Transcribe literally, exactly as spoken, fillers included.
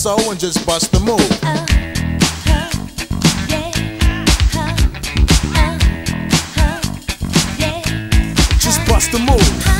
so and just bust the move. Uh, huh, yeah, huh, uh, huh, yeah, Just bust the move.